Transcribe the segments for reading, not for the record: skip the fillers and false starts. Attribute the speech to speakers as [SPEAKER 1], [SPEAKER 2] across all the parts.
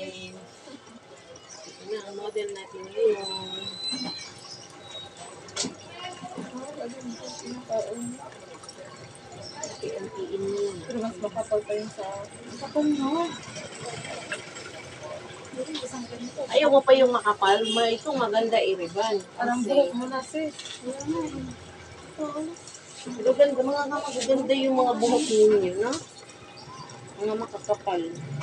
[SPEAKER 1] natin. Ito na ang model natin ngayon. Unti-untiin mo yun.
[SPEAKER 2] Pero mas makapal pa yun sa...
[SPEAKER 1] Kapal mo. Ayaw mo pa yung makapal. Ito maganda i-riban.
[SPEAKER 2] Parang buhok mo na, sis.
[SPEAKER 1] Pero ganda, magaganda yung mga buhok ninyo, no? Mga makakapal.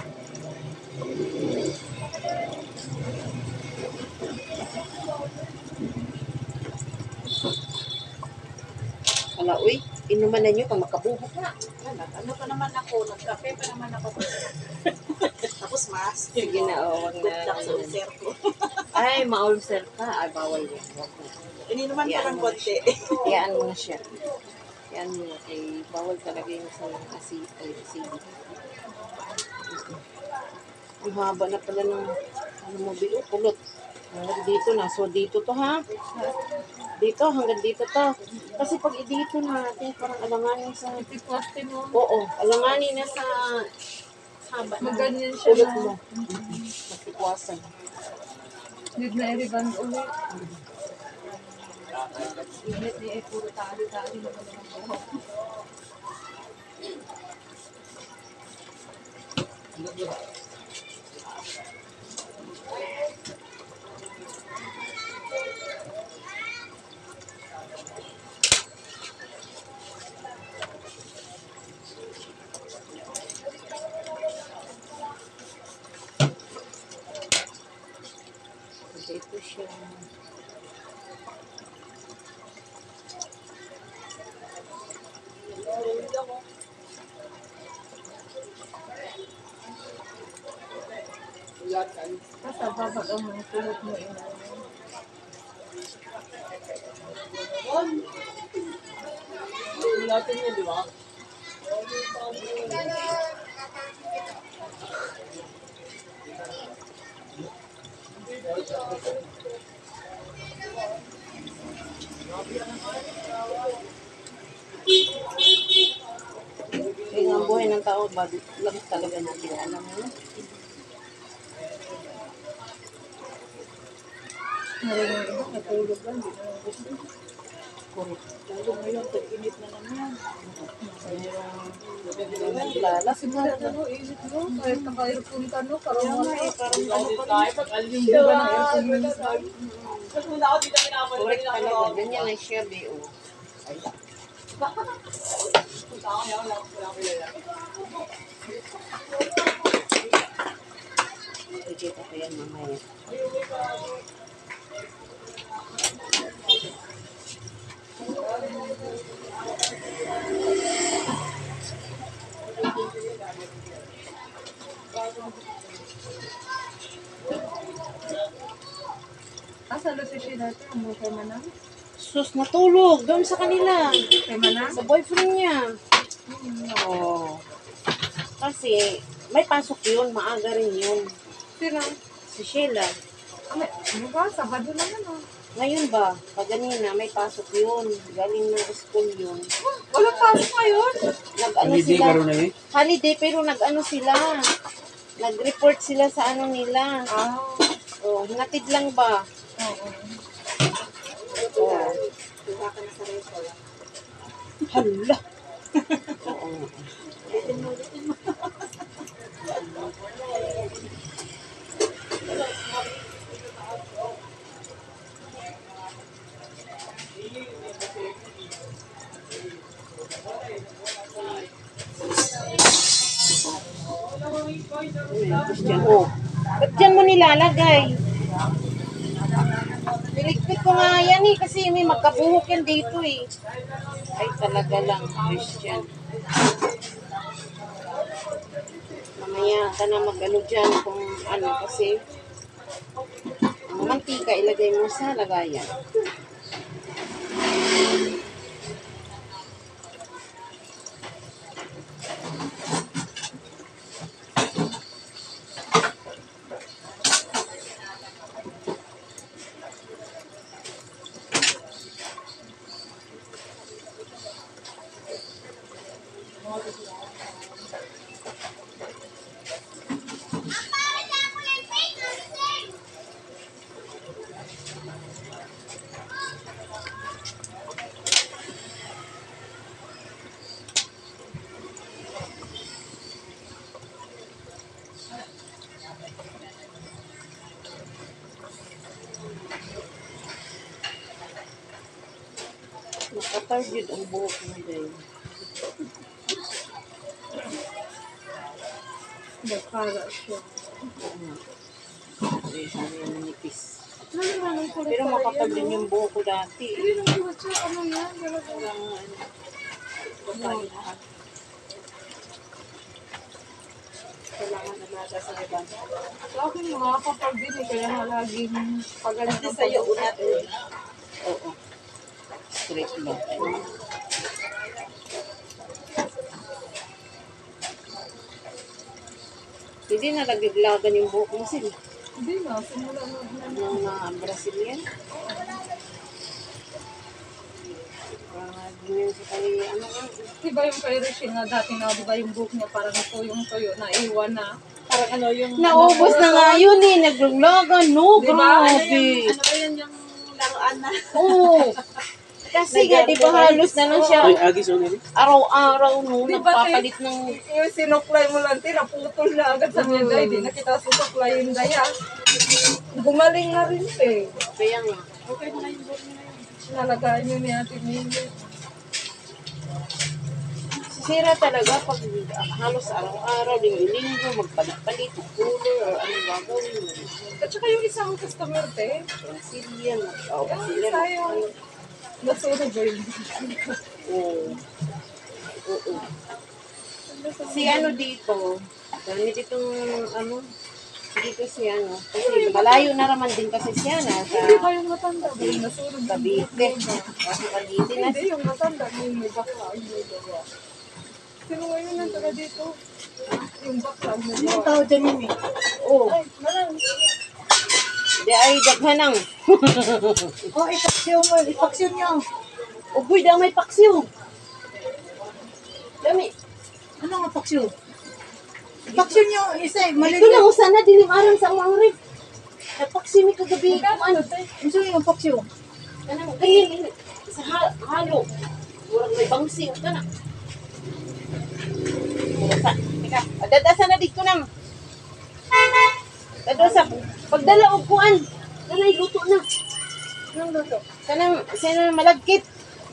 [SPEAKER 1] Wala, uy. Inuman na nyo kung makabuhok na.
[SPEAKER 2] Ano pa naman ako? Nagkape pa naman ako. Tapos mas.
[SPEAKER 1] Sige na, o. Wag na.
[SPEAKER 2] Sa ulcer ko.
[SPEAKER 1] Ay, ma-ulcer ka. Ay, bawal yun. Wag na.
[SPEAKER 2] Ininuman pa ng konti.
[SPEAKER 1] Iyaan mo na siya. Iyaan mo na. Kay bawal talaga yung sa acid. Ang haba na pala ng ano mo bilo, kulot. Hanggang dito na. So, dito to ha. Dito, hanggang dito to. Kasi pag dito natin, parang alanganin sa...
[SPEAKER 2] Ipikwaste mo.
[SPEAKER 1] Oo, alanganin na sa haba ng
[SPEAKER 2] Maganyan siya
[SPEAKER 1] kulot
[SPEAKER 2] na.
[SPEAKER 1] mo. Magpikwasan.
[SPEAKER 2] Need na i-reband ulit. Init niya ay puro tali-tali na naman ang buhok.
[SPEAKER 1] Dito siya.
[SPEAKER 2] Basta babag ang mga tulog mo ina.
[SPEAKER 1] Natin yun, di ba? Kaya nga ang buhay ng tao, lang talaga natin alam mo.
[SPEAKER 2] Meron yung iba, natulog lang, hindi na gusto.
[SPEAKER 1] Correct.
[SPEAKER 2] Tulog ngayon, tag-init na naman.
[SPEAKER 1] Lalas
[SPEAKER 2] Kasi mga ano, init mo, kahit naka-aircon ka, no? Parang ano,
[SPEAKER 1] parang ano pa rin.
[SPEAKER 2] yung diba ng aircon minsan?
[SPEAKER 1] Correct talaga. Ganyan lang siya, B.O. Ikita ko yan mamaya.
[SPEAKER 2] Salo si siya dati, ang buhay man na.
[SPEAKER 1] Sus, natulog. Doon sa kanila.
[SPEAKER 2] Kay Manang?
[SPEAKER 1] Sa boyfriend niya. Oo. Kasi, may pasok yun. Maaga rin yun.
[SPEAKER 2] Sino?
[SPEAKER 1] Si Sheila.
[SPEAKER 2] Ano ba? Sabado naman oh.
[SPEAKER 1] Ngayon ba? Paganina, may pasok yun. Galing ng school yun.
[SPEAKER 2] Walang pasok ngayon.
[SPEAKER 1] Nag-ano sila. Holiday, pero nag-ano sila. Nag-report sila sa ano nila. Oh, hinatid lang ba?
[SPEAKER 2] Oo.
[SPEAKER 1] Oo. Hala. Oo. Christian, oh. Ba't dyan mo nilalagay? Niligpit ko nga yan eh, kasi may magkabuhok yan dito eh. Ay, talaga lang, Christian. Mamaya ka na mag-ano dyan kung ano, kasi ang mantika ilagay mo sa lagayan. Matawag yun ang buhok mo dahil.
[SPEAKER 2] Para siya.
[SPEAKER 1] Eh, sana yan manipis.
[SPEAKER 2] Naman ko
[SPEAKER 1] Pero makapal din yung buhok ko dati.
[SPEAKER 2] Hindi naman ko siya. Ano yan?
[SPEAKER 1] Walang ano. Kailangan na nasa sa iba.
[SPEAKER 2] Sa akin mga kapag din eh, kaya nga laging pagalit
[SPEAKER 3] Kasi sa'yo, unat.
[SPEAKER 1] Oo. Straight lang. Hindi na nagaglagan yung buhok mo sila.
[SPEAKER 2] Hindi na, simula na.
[SPEAKER 1] Ng mga Brazilian. Ganyan sa kay ano nga.
[SPEAKER 2] Diba yung kay Richie nga dati na, diba yung buhok niya parang ito yung tuyo na iwan na. Parang ano yung...
[SPEAKER 1] Naubos na nga yun eh. Naglaglagan, no?
[SPEAKER 2] Diba?
[SPEAKER 1] Grabe.
[SPEAKER 3] Ano ba yun yung laruan na?
[SPEAKER 1] Oo. Kasi nga, di ba halos na lang siya
[SPEAKER 4] Ay, agis o nili?
[SPEAKER 1] araw-araw no,
[SPEAKER 2] Di ba,
[SPEAKER 1] nagpapalit ng...
[SPEAKER 2] Yung sinuklay mo lang, naputol na agad sa media. Hindi na kita susuklay yung daya. Gumaling na rin eh.
[SPEAKER 1] Kaya nga.
[SPEAKER 3] Okay na yung buhok na yun.
[SPEAKER 2] Nalagaan yun ni Ate Mili.
[SPEAKER 1] Sira talaga pag halos araw-araw, linggo-linggo, magpalit-palit, color, or ano gagawin mo.
[SPEAKER 2] At saka yung isang customer, te.
[SPEAKER 1] Brazilian. Oh,
[SPEAKER 2] Yung
[SPEAKER 1] Brazilian.
[SPEAKER 2] isa yung nasunod ba yun?
[SPEAKER 1] Oo. Oo. Si ano dito, dami ditong ano, dito si ano, kasi malayo na naman din kasi siya na sa
[SPEAKER 2] Hindi ba yung matanda? Ba yung nasunod?
[SPEAKER 1] Cavite. Kasi Cavite na
[SPEAKER 2] Hindi, yung matanda. May bakla. Yung gawa. Sino ngayon ang taga dito? Yung bakla.
[SPEAKER 3] Anong tao dyan yun eh?
[SPEAKER 1] Oo.
[SPEAKER 2] Ay, marami.
[SPEAKER 1] Di ay daghanang.
[SPEAKER 3] Oh, ipaksyo mo. Ipaksyo nyo.
[SPEAKER 1] Uboy, damay paksiw. Dami.
[SPEAKER 3] Ano nga paksyo? Ipaksyo nyo. Isa eh.
[SPEAKER 1] Ito
[SPEAKER 3] Maliliit.
[SPEAKER 1] lang, sana dilim arang sa mga rib. Napaksi mi kagabi. Ano?
[SPEAKER 3] Gusto nyo yung paksyo?
[SPEAKER 1] Kanang ganyan. Sa halo. Murag may bangsi. Ito na. Teka, adadasa na dito nang. Adadasa. Pagdala og kuan. Kanay luto na.
[SPEAKER 2] Anong luto?
[SPEAKER 1] Kanang, sana malagkit.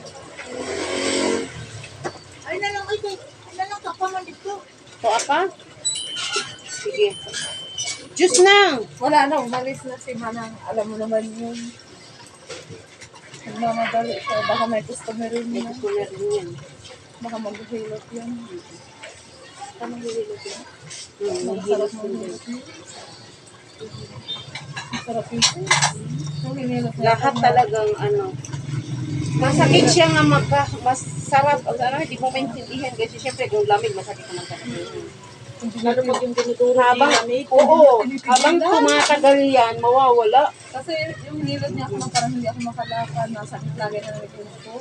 [SPEAKER 3] Ay na lang. Ay na lang. Kapaman dito.
[SPEAKER 1] So, apa? Sige. Juice na.
[SPEAKER 2] Wala na, umalis na si Manang. Alam mo naman yun. Nagmamadali siya. Baka may customer rin
[SPEAKER 1] May
[SPEAKER 2] na.
[SPEAKER 1] gusto na rin yan.
[SPEAKER 2] Baka mag-hilot yan. Anong hilot yan?
[SPEAKER 1] Mahilot
[SPEAKER 2] Masarap
[SPEAKER 1] mo
[SPEAKER 2] mo
[SPEAKER 1] din.
[SPEAKER 2] hilot niya. Masarap yun. Yung hinilot niya.
[SPEAKER 1] Lahat talagang ano. Masakit siya nga masarap. Ano, hindi mo maintindihan kasi syempre kung lamig masakit naman talaga.
[SPEAKER 3] Lalo pag yung tinuturo
[SPEAKER 1] Habang,
[SPEAKER 3] ni
[SPEAKER 1] oo, habang tumatagal yan, mawawala.
[SPEAKER 2] Kasi yung hilot niya ako parang hindi ako makalakad. Nasakit lagi na nalipin ko.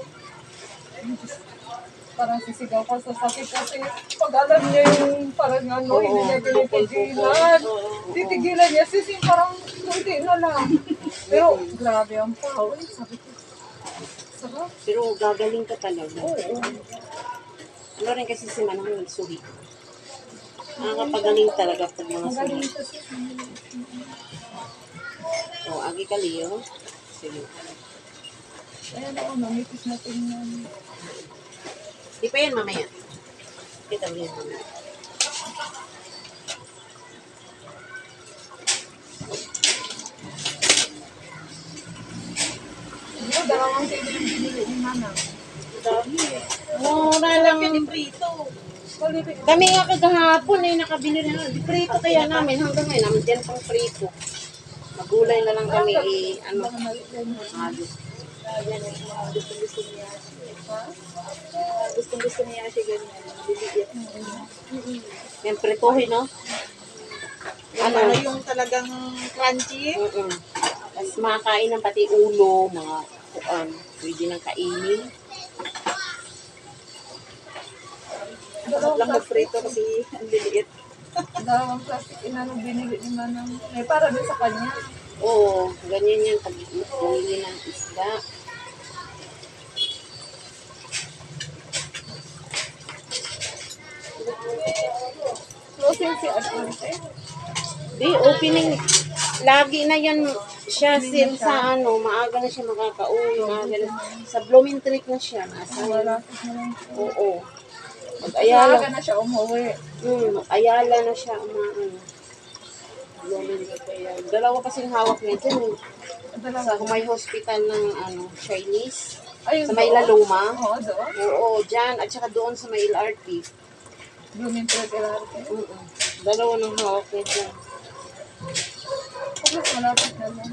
[SPEAKER 2] Parang sisigaw ko sa sakit kasi pag alam niya yung parang ano,
[SPEAKER 1] Oo,
[SPEAKER 2] hindi niya
[SPEAKER 1] bukol-bukol.
[SPEAKER 2] tinitigilan.
[SPEAKER 1] Oo.
[SPEAKER 2] Titigilan niya, sising parang kunti na lang. Pero grabe ang pao. Ay, sabi ko. Sarap.
[SPEAKER 1] Pero gagaling ka talaga.
[SPEAKER 2] Oo.
[SPEAKER 1] Ano rin kasi si Manang nagsuhi. Nakakapagaling talaga pag mga suhi.
[SPEAKER 2] Magaling kasi.
[SPEAKER 1] O, agi ka Leo. Sige.
[SPEAKER 2] Ayan ako, namipis na tingnan.
[SPEAKER 1] Di pa yan mamaya. Kita mo yan mamaya.
[SPEAKER 2] Hindi ko, dalawang kilo yung binili ni Manang.
[SPEAKER 3] Dami eh.
[SPEAKER 1] Mura lang.
[SPEAKER 3] Yung prito.
[SPEAKER 2] Malipit.
[SPEAKER 1] Kami nga kagahapon ay nakabili na. Di prito kaya namin. Hanggang ngayon, namin dyan pang prito. Magulay na lang kami ano. Halos.
[SPEAKER 3] Yan yung mga gustong-gusto niya. Gustong-gusto niya siya ganyan. Liliit.
[SPEAKER 1] Yan prituhin, no?
[SPEAKER 3] Ano yung talagang crunchy?
[SPEAKER 1] Tapos makakain ng pati ulo, mga kuan. Pwede nang kainin.
[SPEAKER 3] Masarap lang magprito kasi ang liliit.
[SPEAKER 2] Dalawang plastic inano binili ni Manang. May para din sa kanya.
[SPEAKER 1] Oo, ganyan yan pag bumili ng isda.
[SPEAKER 2] Closing si Ate.
[SPEAKER 1] Di, opening. Lagi na yan Siya sin sa ano, maaga na siya makakauwi, maaga na. Sa Blooming Treat na siya, nasa
[SPEAKER 2] Malapit na lang.
[SPEAKER 1] oo. Mag-ayala,
[SPEAKER 2] Maaga na siya umuwi.
[SPEAKER 1] mag-ayala na siya, ano. Blooming Treat kaya. Dalawa kasing hawak niya dyan, sa may hospital ng ano, Chinese.
[SPEAKER 2] Ayun,
[SPEAKER 1] Sa may
[SPEAKER 2] doon?
[SPEAKER 1] Laluma.
[SPEAKER 2] Oo, doon.
[SPEAKER 1] Oo, dyan. At saka doon sa may LRT.
[SPEAKER 2] Blooming Treat LRT.
[SPEAKER 1] Dalawa ng hawak niya dyan.
[SPEAKER 2] Tapos malapit na lang.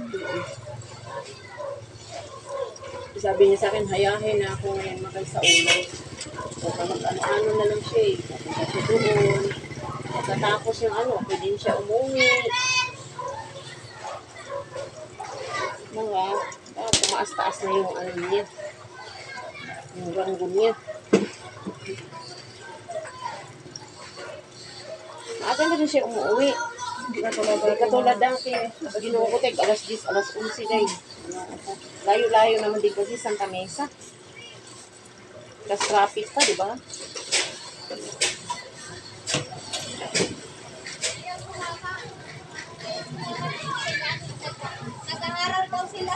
[SPEAKER 1] Sabi niya sa akin, hayahin na ako ngayon makay sa ulo. O ano na lang siya eh. Papunta siya doon. Pagkatapos yung ano, pwede siya umuwi. Mga, tumaas-taas na yung ano niya. Yung ranggon niya. Maaga na rin siya umuwi. Hindi katulad dati. Ginukutig, alas 10, alas 11 guys. Layo-layo naman din kasi Santa Mesa. Tapos traffic pa, di ba?
[SPEAKER 3] Nag-aaral daw sila.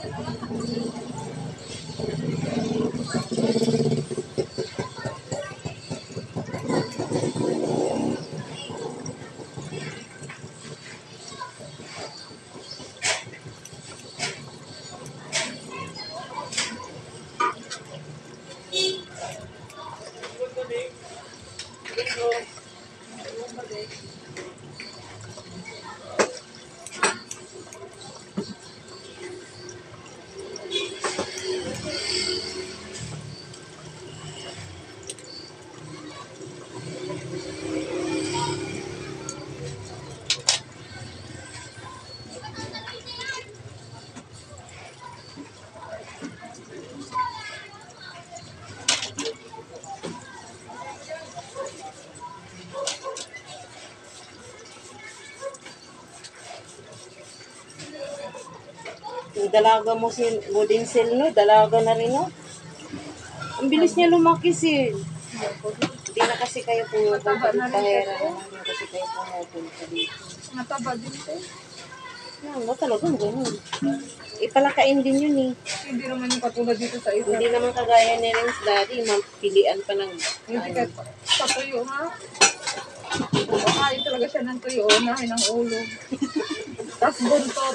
[SPEAKER 1] Yung dalaga mo si Golden Seal, no? Dalaga na rin, no? Ang bilis niya lumaki, Sil. Hindi na kasi kayo pumupunta dito. Pahera naman na kasi kayo pumupunta dito.
[SPEAKER 2] Mataba din ito.
[SPEAKER 1] Yan, ba talagang ganun. Ipalakain din yun, eh.
[SPEAKER 2] Hindi naman yung katulad dito sa isa.
[SPEAKER 1] Hindi naman kagaya ni Renz dati, mapilian pa ng
[SPEAKER 2] Hindi ka sa tuyo, ha? Kain talaga siya ng tuyo, unahin ng ulo. Tapos buntot.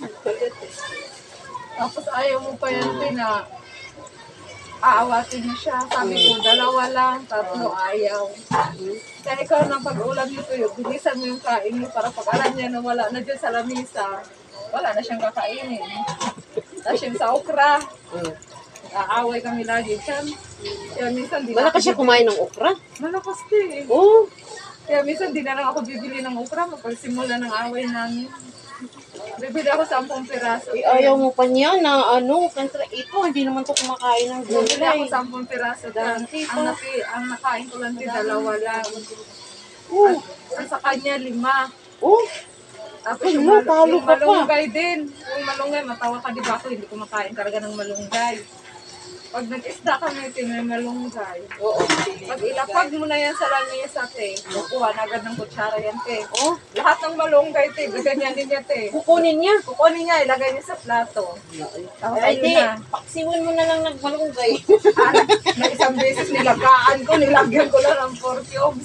[SPEAKER 2] Tapos ayaw mo pa yan din na aawatin mo siya. Sabi ko, dalawa lang, tatlo ayaw. Kaya ikaw nang pag-ulam nito yun, bilisan mo yung kain mo para pag alam niya na wala na dyan sa lamisa, wala na siyang kakainin. Tapos yung sa okra, aaway kami lagi dyan. Kaya minsan di na
[SPEAKER 1] Malakas siya kumain ng okra.
[SPEAKER 2] Malakas din.
[SPEAKER 1] Oo.
[SPEAKER 2] Kaya minsan di na lang ako bibili ng okra mapagsimula ng away namin. Bibili ako 10 piraso.
[SPEAKER 1] Ayaw mo pa niya na ano, kantra ito, hindi naman to kumakain ng
[SPEAKER 2] Bibili ako
[SPEAKER 1] gulay.
[SPEAKER 2] 10 piraso.
[SPEAKER 1] Dati
[SPEAKER 2] Ang nakain ko lang din dalawa lang.
[SPEAKER 1] Oo.
[SPEAKER 2] Ang sa kanya 5.
[SPEAKER 1] Oo.
[SPEAKER 2] Tapos
[SPEAKER 1] Ay,
[SPEAKER 2] yung,
[SPEAKER 1] no, talo
[SPEAKER 2] yung
[SPEAKER 1] ka pa.
[SPEAKER 2] malunggay din. Yung malunggay, matawa ka di ba ako, hindi kumakain talaga ng malunggay. Pag nag-isda kami, may malunggay.
[SPEAKER 1] Oo.
[SPEAKER 2] Pag ilapag mo na yan sa lamesa, te, kukuha na agad ng kutsara yan, te.
[SPEAKER 1] Oh,
[SPEAKER 2] Lahat ng malunggay, te, gaganyanin niya, te.
[SPEAKER 1] kukunin niya.
[SPEAKER 2] Kukunin niya, ilagay niya sa plato. Tapos
[SPEAKER 1] Ay,
[SPEAKER 2] ayun
[SPEAKER 1] di,
[SPEAKER 2] na.
[SPEAKER 1] paksiwan mo na lang nagmalunggay.
[SPEAKER 2] Na isang beses nilagaan ko, nilagyan ko lang ng 4 cubes.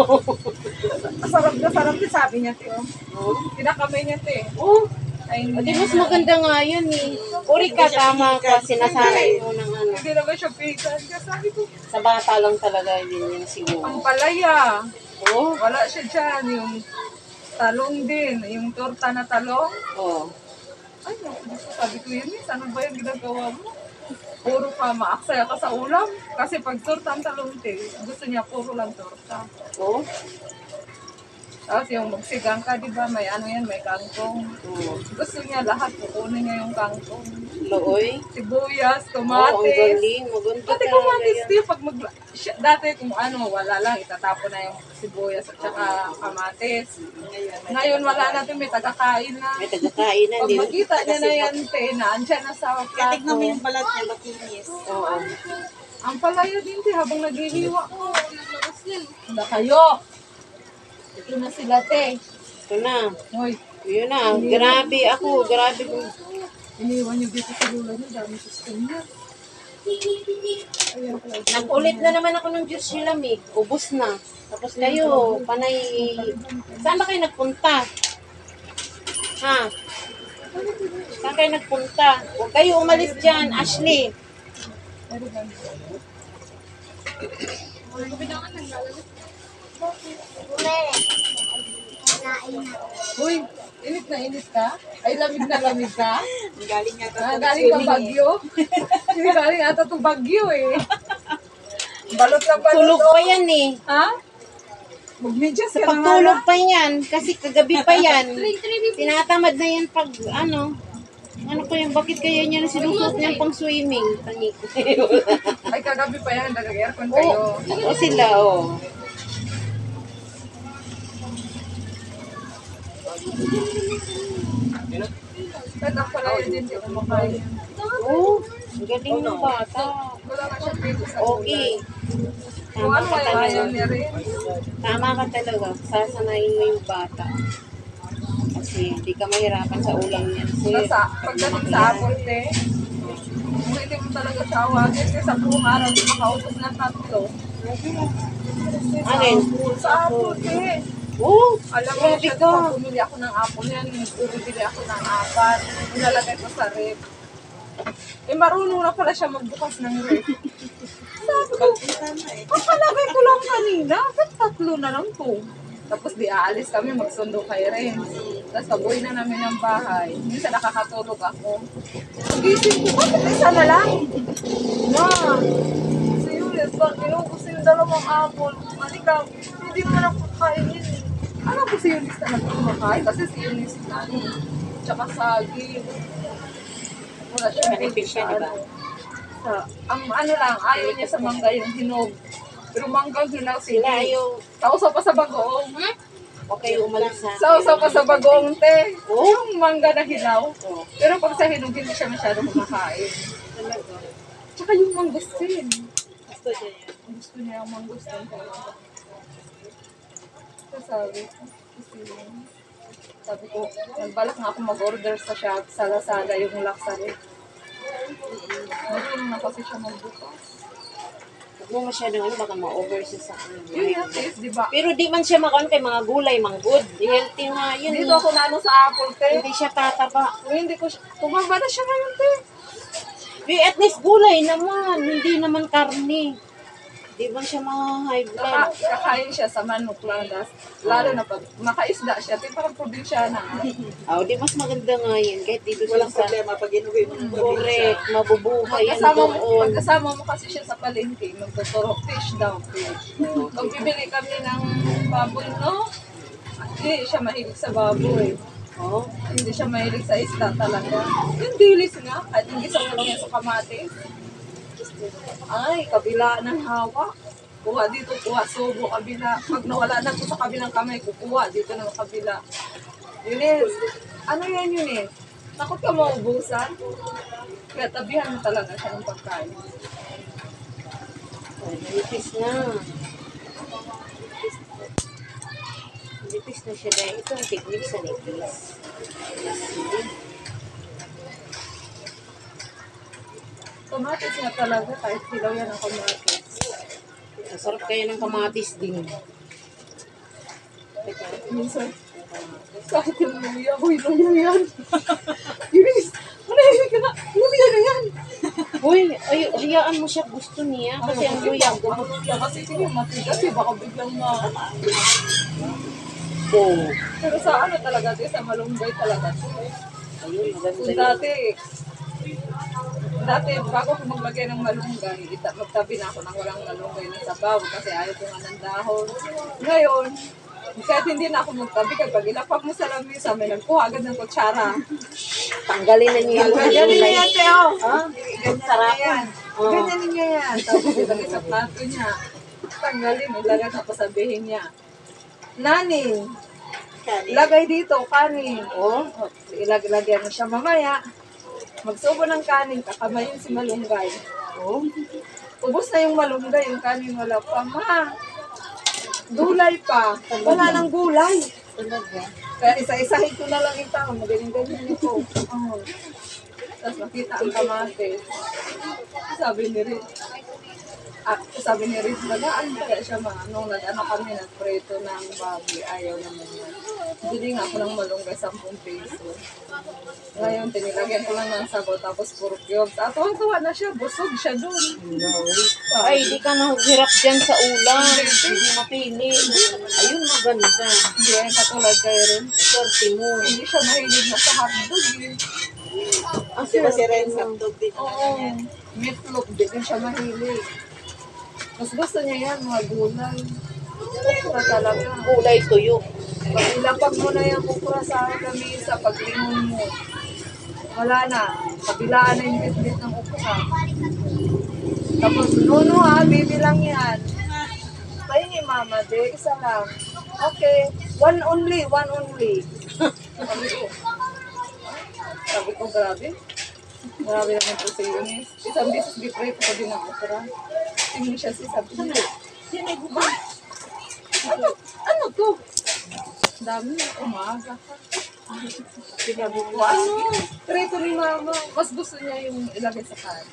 [SPEAKER 2] Sarap din, sabi niya, te. Oh. Pinakamay niya, te.
[SPEAKER 1] Oo.
[SPEAKER 2] Ay,
[SPEAKER 1] O, di mas maganda nga yun eh. Uri ka, tama ka, sinasanay mo ng ano.
[SPEAKER 2] hindi naman siya pikan. Kaya sabi ko,
[SPEAKER 1] Sa bata lang talaga din yun
[SPEAKER 2] ang
[SPEAKER 1] siguro.
[SPEAKER 2] palaya.
[SPEAKER 1] Oo.
[SPEAKER 2] Wala siya dyan. Yung talong din. Yung torta na talong.
[SPEAKER 1] Oo.
[SPEAKER 2] Ay, naku, sabi ko yun, miss, ano ba yung ginagawa mo? Puro ka, maaksaya ka sa ulam. Kasi pag torta ang talong, te, gusto niya puro lang torta.
[SPEAKER 1] Oo.
[SPEAKER 2] Tapos yung magsigang ka, di ba, may ano yan, may kangkong.
[SPEAKER 1] Oo.
[SPEAKER 2] Gusto niya lahat, kukunin niya yung kangkong.
[SPEAKER 1] Looy.
[SPEAKER 2] Sibuyas,
[SPEAKER 1] Oo, ang
[SPEAKER 2] kamatis.
[SPEAKER 1] galing. Maganda
[SPEAKER 2] Pati
[SPEAKER 1] talaga
[SPEAKER 2] kamatis,
[SPEAKER 1] yan.
[SPEAKER 2] di, pag dati kung ano, wala lang, itatapon na yung sibuyas at saka kamatis. Ngayon wala natin, may tagakain na.
[SPEAKER 1] May tagakain na.
[SPEAKER 2] Pag
[SPEAKER 1] Hindi
[SPEAKER 2] makita niya na yan, te, na andyan na sa plato.
[SPEAKER 3] Tignan mo yung balat niya, makinis.
[SPEAKER 1] Oo.
[SPEAKER 2] Ang palaya din, te, habang naghihiwa ko. Wala kayo. Ito na sila, te.
[SPEAKER 1] Ito na.
[SPEAKER 2] Hoy,
[SPEAKER 1] Yun na. Grabe ako. Grabe ko.
[SPEAKER 2] iniwan niyo dito sa lula niyo. Dami system niya. Ayan pala.
[SPEAKER 1] Nag-ulit na naman ako ng juice silam eh. Ubus na. Tapos kayo, panay... Saan ba kayo nagpunta? Ha? Saan kayo nagpunta? Huwag kayo umalis dyan, Ashley.
[SPEAKER 2] Pero ba? Uy, init na init ka? Ay, lamig na lamig ka?
[SPEAKER 3] Galing nga
[SPEAKER 2] Galing ka Bagyo? Hindi galing ata itong Bagyo eh. Balot na balot.
[SPEAKER 1] Tulog pa yan eh.
[SPEAKER 2] Ha? Mag-medyas
[SPEAKER 1] Sa
[SPEAKER 2] ka na nga
[SPEAKER 1] pagtulog
[SPEAKER 2] lang.
[SPEAKER 1] pa yan. Kasi kagabi pa yan. Tinatamad na yan pag ano. Ano ko yung bakit kaya niya na sinusuot niyang pang swimming? Tani.
[SPEAKER 2] Ay, kagabi pa yan. Nag-aircon kayo.
[SPEAKER 1] O sila, oh.
[SPEAKER 2] Kaya pala yun din yung kumakain.
[SPEAKER 1] Oh, ang galing ng bata.
[SPEAKER 2] Wala na siya pwede sa
[SPEAKER 1] Okay.
[SPEAKER 2] Kung
[SPEAKER 1] Tama
[SPEAKER 2] ano
[SPEAKER 1] ka
[SPEAKER 2] kaya ayaw
[SPEAKER 1] talaga.
[SPEAKER 2] niya rin.
[SPEAKER 1] Tama ka talaga. Sasanayin mo yung bata. Kasi hindi ka mahirapan sa ulam niyan.
[SPEAKER 2] Nasa, pagdating sa apple, te, kung hindi mo talaga siya awagin, kasi sa buong araw, di makaubos ng tatlo.
[SPEAKER 1] Alin?
[SPEAKER 2] Sa apple, te.
[SPEAKER 1] Oh,
[SPEAKER 2] Alam mo
[SPEAKER 1] grabe
[SPEAKER 2] siya,
[SPEAKER 1] ka.
[SPEAKER 2] pag bumili ako ng apple yan, bumili ako ng 4, nilalagay ko sa rep. Eh, marunong na pala siya magbukas ng rep. Sabi ko, pakalagay ko lang kanina, ba't 3 na lang to? Tapos di aalis kami, magsundo kay Ren. Tapos pabuhay na namin ng bahay. Minsan nakakatulog ako. Gising ko, bakit isa na lang? Ma, si Yulis, pag inubos yung 2 apple, malikaw, hindi mo na kakainin. Alam ko si Yulis talaga kumakain kasi si Yulis tsaka sagi. Wala siya
[SPEAKER 1] Manipis siya, di ba?
[SPEAKER 2] Ang ano lang, ayaw niya sa mangga yung hinog. Pero manggang hinog
[SPEAKER 1] Sila
[SPEAKER 2] sila.
[SPEAKER 1] yung...
[SPEAKER 2] Sausaw pa sa bagoong.
[SPEAKER 1] Huwag kayo umalis ha.
[SPEAKER 2] Sausaw pa sa bagoong, te.
[SPEAKER 1] Oh?
[SPEAKER 2] Yung mangga na hilaw.
[SPEAKER 1] Oh.
[SPEAKER 2] Pero pag sa hinog, hindi siya masyado kumakain.
[SPEAKER 1] Talaga.
[SPEAKER 2] Tsaka yung mangustin.
[SPEAKER 3] Gusto niya yan.
[SPEAKER 2] Gusto niya yung mangustin talaga. So, sabi ko, nagbalak nga ako mag-order sa shop, sa Lazada, yung laksari. Marunong na kasi siya magbukas.
[SPEAKER 1] Huwag mo masyadong ano, baka ma-over siya sa ano.
[SPEAKER 2] Yun yung taste, di ba?
[SPEAKER 1] Pero di man siya makaon kay mga gulay, mga good. Healthy nga yun.
[SPEAKER 2] Dito ako na ano sa Apple, te.
[SPEAKER 1] Hindi siya tataba.
[SPEAKER 2] Hindi ko siya, tumaba na siya ngayon, te.
[SPEAKER 1] At least gulay naman, hindi naman karne. Di ba siya mga high blood?
[SPEAKER 2] Kakain siya sa manok lang. Lalo na pag makaisda siya, te, parang probinsyana.
[SPEAKER 1] Oh, di mas maganda nga yun. Kahit dito siya
[SPEAKER 3] Walang
[SPEAKER 1] sa...
[SPEAKER 3] problema pag inuwi mo ng
[SPEAKER 1] Correct, mabubuhay yan doon.
[SPEAKER 2] Pagkasama mo kasi siya sa palengke, magtuturo, fish daw, fish. Pag bibili kami ng baboy, no? Hindi siya mahilig sa baboy.
[SPEAKER 1] Oh,
[SPEAKER 2] Hindi siya mahilig sa isda talaga. Yung dilis nga, kahit hindi sa lang yan sa kamatis. Ay, kabila ng hawak. Kuha dito, kuha subo, kabila. Pag nawala na ko sa kabilang kamay, kukuha dito ng kabila. Yunis, ano yan Yunis? Takot ka maubusan? Kaya tabihan mo talaga siya ng pagkain.
[SPEAKER 1] nipis na. Nipis na siya dahil ito ang technique sa nipis.
[SPEAKER 2] Kamatis nga talaga, kahit hilaw yan ang kamatis.
[SPEAKER 1] Masarap kaya ng kamatis din.
[SPEAKER 2] Minsan, kahit yung luya, huy, luya yan. Yunis, manahimik ka na, luya na yan.
[SPEAKER 1] Uy, ay, hayaan mo siya, gusto niya. Kasi ang luya, gamot.
[SPEAKER 2] Kasi sige, matigas eh, baka biglang na.
[SPEAKER 1] Oh.
[SPEAKER 2] Pero sa ano talaga, sa malunggay talaga.
[SPEAKER 1] Ayun, maganda
[SPEAKER 2] Kung dati, bago ko maglagay ng malunggay, magtabi na ako ng walang malunggay na sabaw kasi ayaw ko nga ng dahon. Ngayon, kahit hindi na ako magtabi, kapag ilapak mo sa lamisa, may nagkuha agad ng kutsara.
[SPEAKER 1] Tanggalin na niya yung
[SPEAKER 2] Ganyan ninyo yan, Teo.
[SPEAKER 1] Ha?
[SPEAKER 2] Ganyan
[SPEAKER 1] Sarap.
[SPEAKER 2] ninyo yan.
[SPEAKER 1] Oh.
[SPEAKER 2] Ganyan ninyo yan. Tapos ilagay sa plato niya. Tanggalin, ilagay sa pasabihin niya. Nani, lagay dito, kanin.
[SPEAKER 1] Oh.
[SPEAKER 2] Ilagyan mo siya mamaya. Magsubo ng kanin, kakamayin si malunggay.
[SPEAKER 1] Oh.
[SPEAKER 2] Ubus na yung malunggay, yung kanin wala pa. Ma, gulay pa. Wala nang gulay.
[SPEAKER 1] Talaga.
[SPEAKER 2] Kaya isa-isahin ko na lang yung tao, magaling-galing ko. Oo. Tapos nakita ang kamatis. Sabi ni Riz, nagaan kaya siya nung nag-ano kami, nag-preto ng baboy, ayaw naman niya. Bili nga ako ng malunggay, 10 peso. Ngayon, tinilagyan ko lang ng sabaw, tapos puro cubes. At tuwa na siya, busog siya dun.
[SPEAKER 1] Ay, di ka maghirap dyan sa ulam. Hindi mapili. Ayun, maganda.
[SPEAKER 2] Hindi yan katulad kayo rin.
[SPEAKER 1] Sorte mo.
[SPEAKER 2] Hindi siya mahilig na sa hotdog eh.
[SPEAKER 1] Kasi si Ren sa dog din.
[SPEAKER 2] Oo, meatloaf, di din siya mahilig. Mas gusto niya yan, mga gulay. Okra talaga.
[SPEAKER 1] Gulay tuyo.
[SPEAKER 2] Pag ilapag mo na yung okra sa lamisa, pag lingon mo, wala na. Kabilaan na yung bit-bit ng okra. Tapos, no, bibilang yan. Tayo ni Mama, de, isa lang. Okay, one only. Sabi ko, grabe. Grabe naman po sa Eunice. Isang beses gipray ko din ang okra. Tingin siya sabi niya, ano to? Dami na umaga ka. Sinabi ko, Prito ni Mama. Mas gusto niya yung ilagay sa kanin.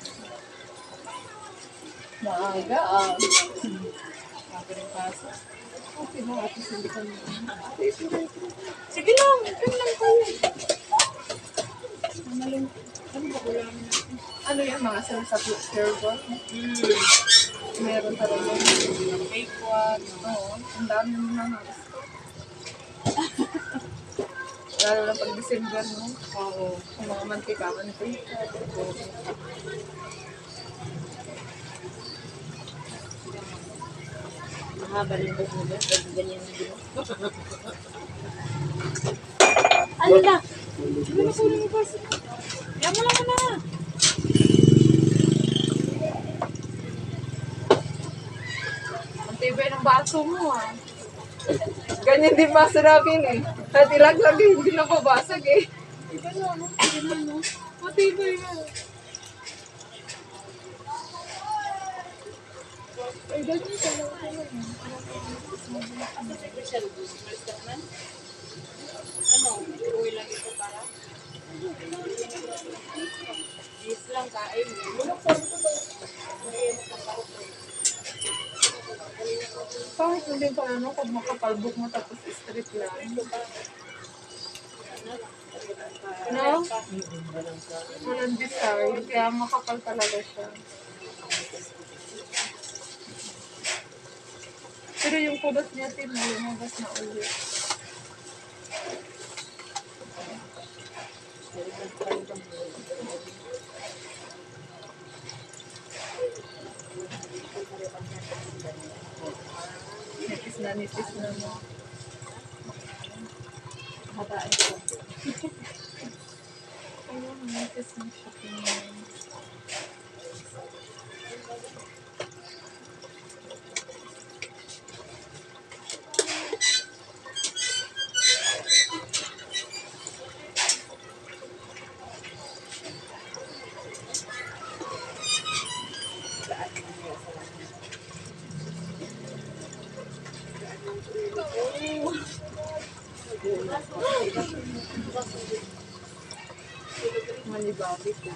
[SPEAKER 2] Maaga, Sabi ng kaso. Okay na, at least hindi kami. Sige lang, tayo. Ano yung mga sa Pure Meron talaga. Fake one. Oo, ang dami mo na halos. Lalo na pag December, no? Oo. Ang mga mantika.
[SPEAKER 1] Mahaba rin po mo ba? Pwede ganyan na din. Ano na? Ano na sa ulo mo ba? Yan mo lang na.
[SPEAKER 2] Ang tibay ng baso mo, Ganyan din masarapin eh. At ilaglag eh, hindi na babasag eh. Gano'n. Matibay nga. Ay, ganyan ka lang.
[SPEAKER 1] Islang kain.
[SPEAKER 2] Pangit mo din pala, no? Pag makapalbok mo tapos straight lang. No? Walang design. Kaya makapal talaga siya. Pero yung kulot niya, lumabas na ulit. Nipis na mo. Hataan ko. Ayun, nipis na siya. Manibabi ko.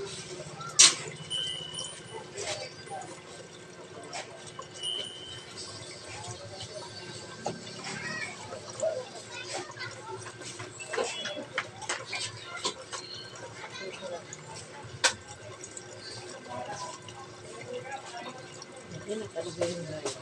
[SPEAKER 1] Yan ang talaga yung guys.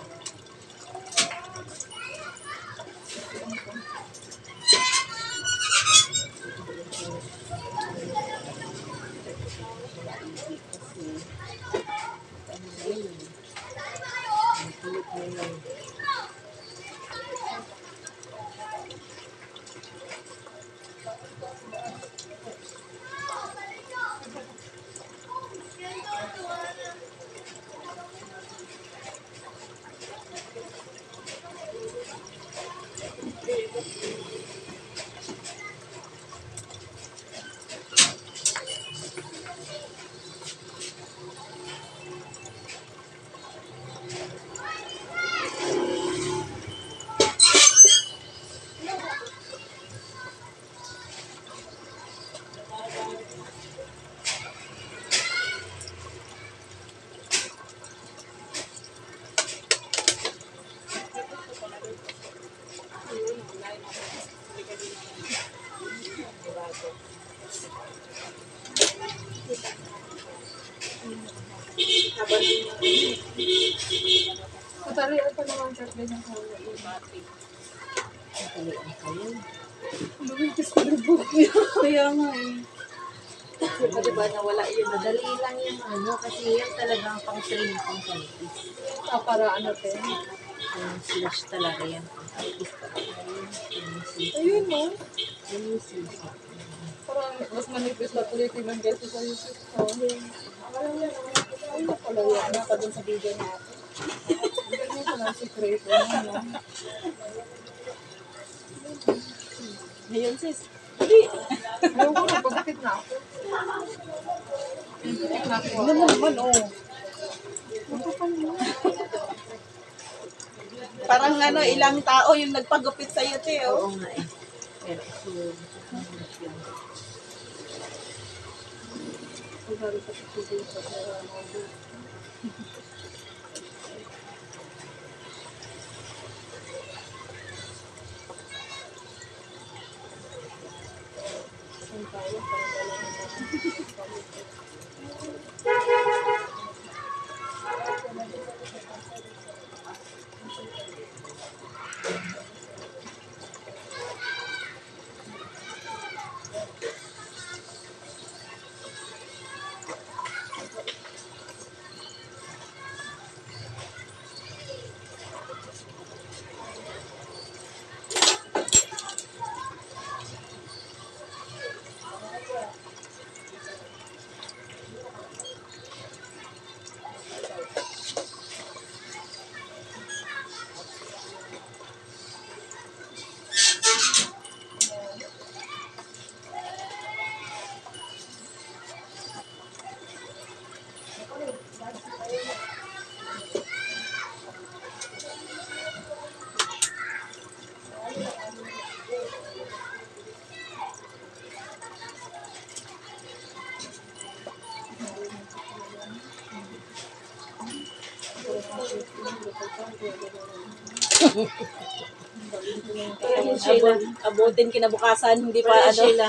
[SPEAKER 2] Katalian pa naman birthday ng Paula.
[SPEAKER 1] Natalian kayo.
[SPEAKER 2] Lumitis ko na buhok niya.
[SPEAKER 3] Kaya nga eh.
[SPEAKER 2] Diba nawala yun?
[SPEAKER 1] Madali lang yung ano, kasi yan talagang pang-train pang kanipis.
[SPEAKER 2] Para ano te?
[SPEAKER 1] Yung slash talaga yan. Pang kanipis talaga yun.
[SPEAKER 2] Ayun no?
[SPEAKER 1] Yan yung slash.
[SPEAKER 2] Parang mas manipis na tuloy ng gesto sa YouTube. Ayun na pala yan. Naka dun sa video natin. Ganyan ko lang secret. Ano?
[SPEAKER 3] Ngayon sis.
[SPEAKER 2] Ayaw ko na, pagkakit na ako. Pagkakit na ako.
[SPEAKER 3] Ano naman oh. Parang ano, ilang tao yung nagpagupit sa'yo, te, oh.
[SPEAKER 1] Oo nga eh. Pero so,
[SPEAKER 3] Abutin kinabukasan, hindi pa
[SPEAKER 1] Kaya
[SPEAKER 3] ano.
[SPEAKER 1] sila.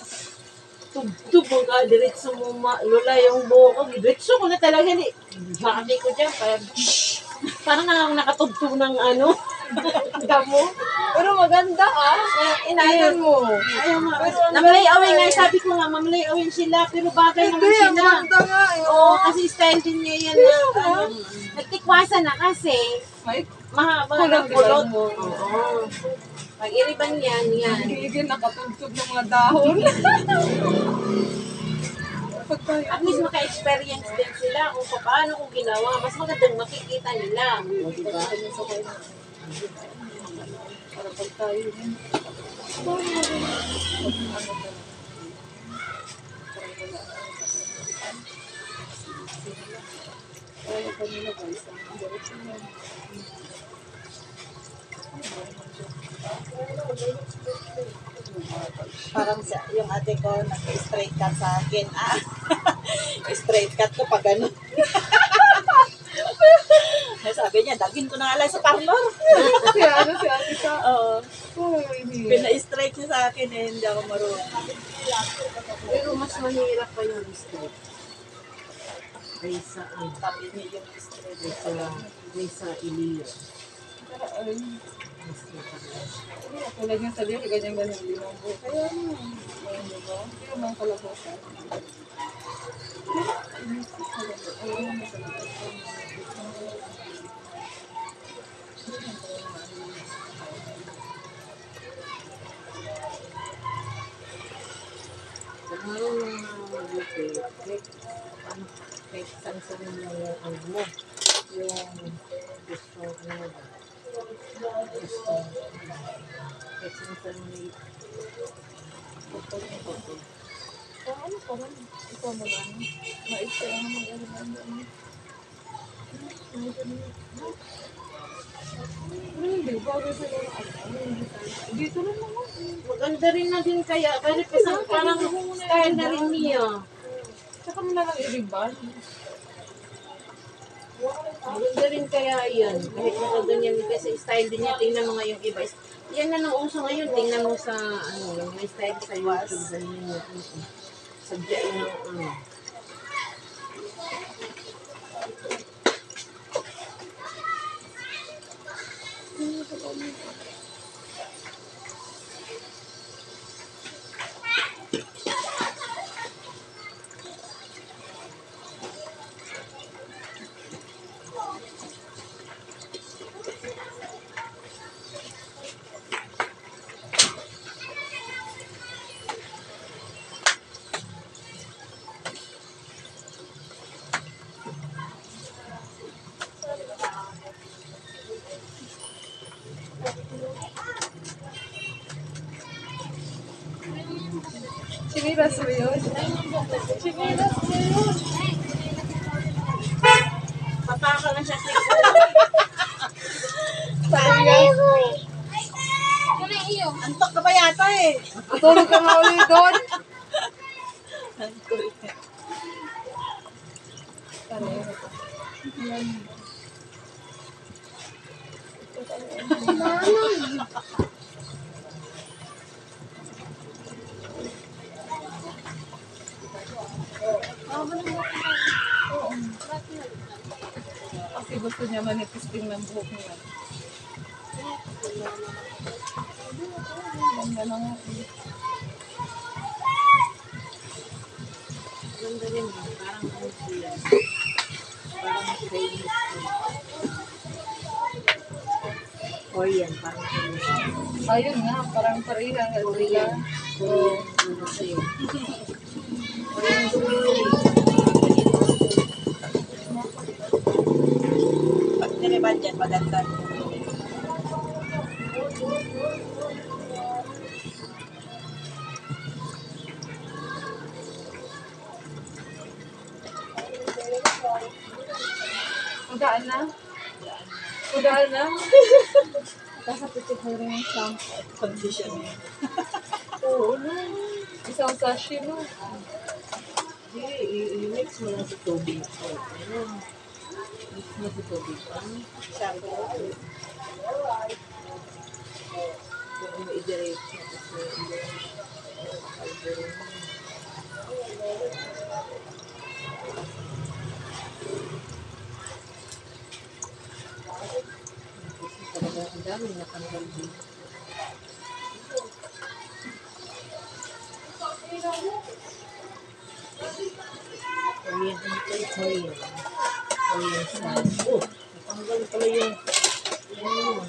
[SPEAKER 1] Tubtub ka, diretso mo lula yung buho ko. Diretso ko na talaga. Bakit ko dyan. Parang nakatugtog ng ano.
[SPEAKER 2] Damo. Pero maganda Inayan mo.
[SPEAKER 1] Ayaw nga.
[SPEAKER 2] Pero ano
[SPEAKER 1] Namlay away nga. Sabi ko nga, mamlay away sila. Pero bagay naman
[SPEAKER 2] Hindi, ang
[SPEAKER 1] sila.
[SPEAKER 2] ganda nga
[SPEAKER 1] Oo, kasi style din niya yan na ano. Nagtikwasan na kasi.
[SPEAKER 2] May
[SPEAKER 1] Mahaba
[SPEAKER 2] Kulang
[SPEAKER 1] ng kulot.
[SPEAKER 2] mo.
[SPEAKER 1] Oo. Pag iriban yan, yan.
[SPEAKER 2] higil nakatugtog ng mga dahon.
[SPEAKER 1] At least maka-experience din sila kung paano kung ginawa. Mas magandang makikita nila. O, diba?
[SPEAKER 2] Para pag tayo din. Kaya kanila guys, ang diretso na.
[SPEAKER 3] Parang yung ate ko, nag-straight cut sa akin. Straight cut ko pag ano. Sabi niya, dagin ko na nga lang sa parlor.
[SPEAKER 2] Si ate ka.
[SPEAKER 3] Oo.
[SPEAKER 2] Uy, hindi.
[SPEAKER 3] Pina-straight niya sa akin eh, hindi ako marunong.
[SPEAKER 1] Pero mas mahirap pa yung straight. Kaysa ang
[SPEAKER 3] Sabi niya yung straight.
[SPEAKER 1] kaysa iliyo.
[SPEAKER 2] Ay,
[SPEAKER 1] Mas matagal.
[SPEAKER 2] tulad niya sa liyo, ganyan-ganyan din ang buhay. Kaya ano, ayun diba? Hindi naman kalabasan.
[SPEAKER 1] Kung marunong na mabuti, kahit saan mo yung ano mo, yung gusto ano ba? Gusto, kahit saan mo na
[SPEAKER 2] Ano pa man? Ikaw mo lang. Maiksi ang mga ano. Hindi, bagay sa iyo. Dito lang naman.
[SPEAKER 1] maganda rin na din kaya, kahit parang style na rin niya.
[SPEAKER 2] Saka mo na lang i-ribbon.
[SPEAKER 1] Maganda rin kaya yan. Kahit nakaganyan kasi style din niya. Tingnan mo nga yung iba. Yan na nang uso ngayon. Tingnan mo sa ano, yung may style sa YouTube. Ganyan yun. Sadya yung ano.
[SPEAKER 2] Sinilas mo yun? Sinilas mo yun?
[SPEAKER 3] Papaka na siya sa Antok ka ba yata eh?
[SPEAKER 2] Tulog ka nga ulit doon.
[SPEAKER 3] Antok.
[SPEAKER 2] Kasi gusto niya manipis din ng buhok niya. Ganda na nga.
[SPEAKER 1] Ganda rin yun. Parang ano siya. Parang Chinese. Korean. Parang Chinese.
[SPEAKER 2] Ayun nga, parang pareha nga sila.
[SPEAKER 1] Korean. Ano siya. Korean sweet.
[SPEAKER 3] Pag niliban dyan, maganda.
[SPEAKER 2] Udaan na? Udaan na? Kakapit ko rin yung shampoo.
[SPEAKER 3] Condition eh.
[SPEAKER 2] Oo na. Isang sachet no.
[SPEAKER 1] I-mix mo lang sa tubig. Mix mo sa tubig.
[SPEAKER 3] Shampoo.
[SPEAKER 1] Kung mo i-direct mo kasi talaga ang dami natanggal dito. Korean and Korean. Korean style. Oh, natanggal pala yung ano.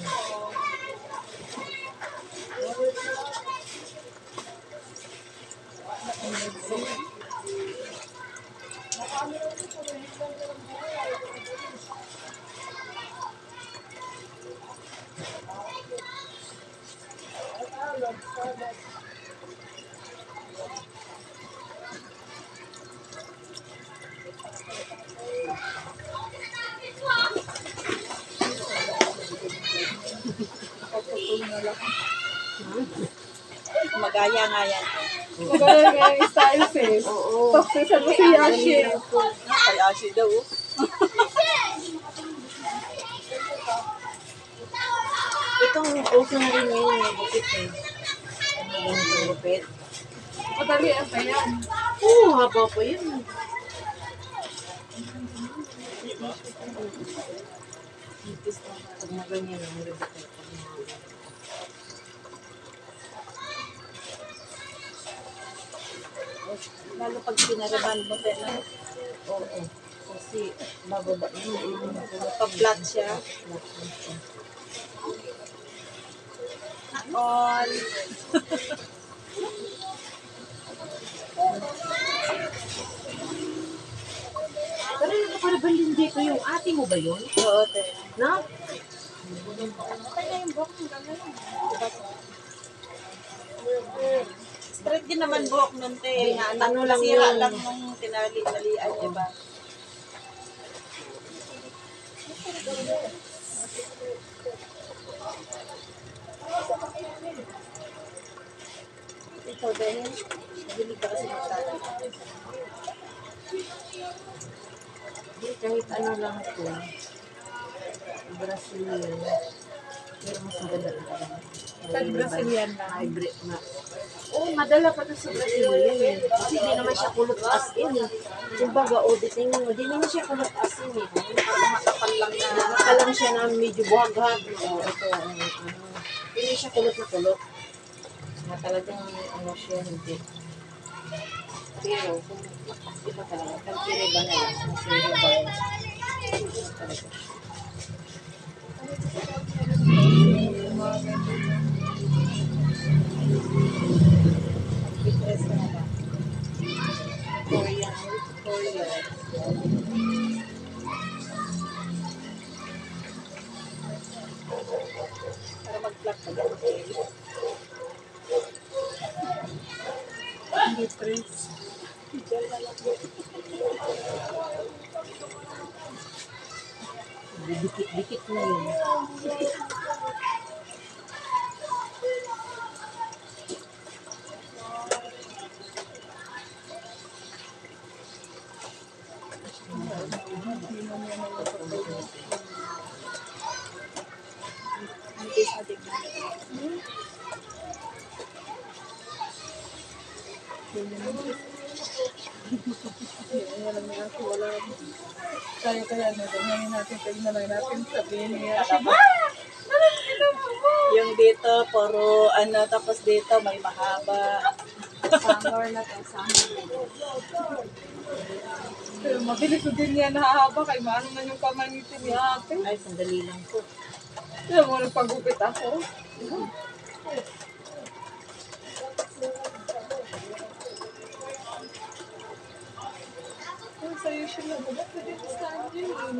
[SPEAKER 3] Magaya nga yan.
[SPEAKER 2] Maganda nga yung style sis.
[SPEAKER 1] Oo.
[SPEAKER 2] Toxisan mo si Yashi.
[SPEAKER 3] Kay Ashi daw. Oh.
[SPEAKER 1] Itong uso na rin ngayon yung bukit eh. Yung bukit.
[SPEAKER 2] Madali ang yan.
[SPEAKER 1] Oo, haba pa yun. Nipis na pag na ganyan ang bukit.
[SPEAKER 3] Lalo pag pinariban mo, pero
[SPEAKER 1] Oo. Kasi mababa yun.
[SPEAKER 3] pag-flat siya. All.
[SPEAKER 1] Pero nakaparaban din dito yung ate mo ba yun?
[SPEAKER 3] Oo, te.
[SPEAKER 1] Na?
[SPEAKER 3] Straight din naman buhok nun, te.
[SPEAKER 1] Ano lang
[SPEAKER 3] Nasira
[SPEAKER 1] yun?
[SPEAKER 3] lang nung tinali-talian niya ba? Ikaw din. Bili ka kasi magtali.
[SPEAKER 1] Hindi, kahit ano lang ito. Brazilian. Pero mas maganda talaga.
[SPEAKER 2] Kahit Brazilian lang.
[SPEAKER 1] Hybrid na. Oo, madala pa to sa Brazilian eh. Kasi di naman siya kulot as in eh. Kumbaga, tingnan mo, di naman siya kulot as in eh.
[SPEAKER 3] Makapal lang na.
[SPEAKER 1] Nakakalang siya na medyo buhag-hag. Ito, hindi siya kulot na kulot. Na talagang ano siya, hindi. Pero, kung iba talaga, pag-kiri ba na lang, kung sino ba talaga siya.
[SPEAKER 3] Bitres na ba? Korean. Para mag-plug ka ba?
[SPEAKER 2] Bitres.
[SPEAKER 1] Dikit-dikit na yun.
[SPEAKER 3] Ang taste na tignan.
[SPEAKER 2] Tayo kaya ngayon natin, tignan lang natin, sabihin niya.
[SPEAKER 3] Yung dito, puro ano, tapos dito may mahaba.
[SPEAKER 2] Summer na to, summer. Pero mabilis din yan hahaba kay maano man yung kamay ni ate.
[SPEAKER 1] Ay, sandali lang po.
[SPEAKER 2] Alam mo, nagpagupit ako. Ang sayo siya na ba? Pwede mo sa akin yun.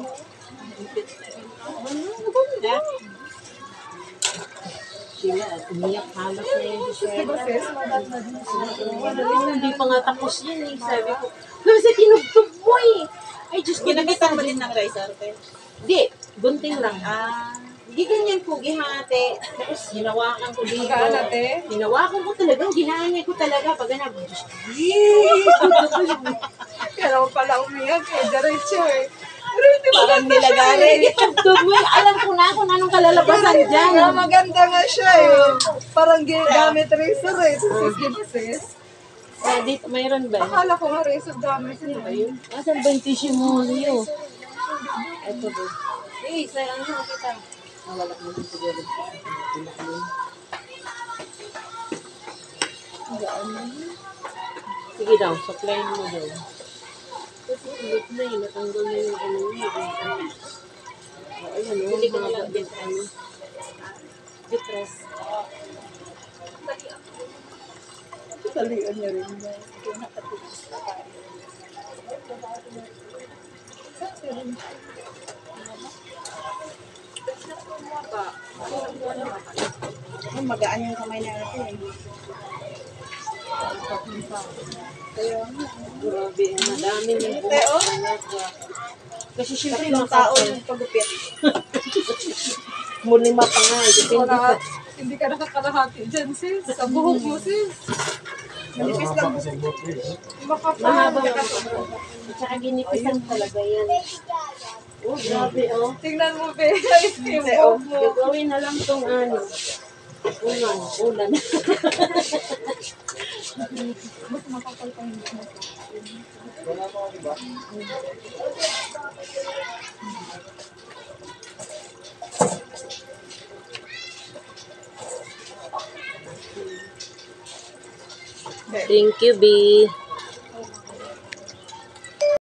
[SPEAKER 3] Ha?
[SPEAKER 1] Sila, umiyak halos na yung
[SPEAKER 2] Diba
[SPEAKER 1] Gisela.
[SPEAKER 2] sis, mabat na din siya.
[SPEAKER 1] Hindi pa nga tapos yun eh. Sabi ko, kasi tinugtog mo eh. Ay, Diyos ko,
[SPEAKER 3] Ginagitan mo din ng rice, ate?
[SPEAKER 1] Hindi, gunting lang.
[SPEAKER 3] Ah,
[SPEAKER 1] Hindi ganyan po gihate. Tapos hinawakan ko dito.
[SPEAKER 2] Magkaan, ate?
[SPEAKER 1] Hinawakan ko talaga. Ginanya ko talaga. Pag ganap.
[SPEAKER 2] Kaya naman pala umiyak eh, diretso eh. Pero hindi
[SPEAKER 3] parang
[SPEAKER 2] maganda siya
[SPEAKER 3] nilagari.
[SPEAKER 2] eh.
[SPEAKER 1] Tugtog mo. Alam ko na kung anong kalalabasan dyan.
[SPEAKER 2] Kaya maganda nga siya eh. Parang gamit razor eh. Sis, di ba sis?
[SPEAKER 1] Dito, mayroon ba?
[SPEAKER 2] Akala ko nga razor gamit niya.
[SPEAKER 1] Ayun. Asan ba yung tissue mo, Leo? Ito ba? Eh, sayang mo kita. Wala ko na siguro. Sige daw, supply mo daw. Kasi ulit na eh, natanggal na yung ano niya. Ayun, hindi ko na lang din ano. Bitres.
[SPEAKER 2] Talian niya rin.
[SPEAKER 3] magaan yung kamay natin.
[SPEAKER 1] Grabe, madami yung
[SPEAKER 3] Teo?
[SPEAKER 1] Kasi syempre
[SPEAKER 3] Tatlong tao yung pagupit.
[SPEAKER 1] Mulima pa nga. Depende
[SPEAKER 2] Wala,
[SPEAKER 1] sa...
[SPEAKER 2] hindi ka nakakalahati dyan, sis. Sa buhok mo, sis.
[SPEAKER 3] Manipis lang.
[SPEAKER 2] Makapal.
[SPEAKER 1] Mahaba nga. At saka ginipisan talaga yan. Oh, grabe oh.
[SPEAKER 2] Tingnan mo, be. Ayos yung buhok mo.
[SPEAKER 1] Gagawin na lang tong ano. Ulan.
[SPEAKER 2] Mas makapal pa yung buhok mo.
[SPEAKER 1] Thank you, B.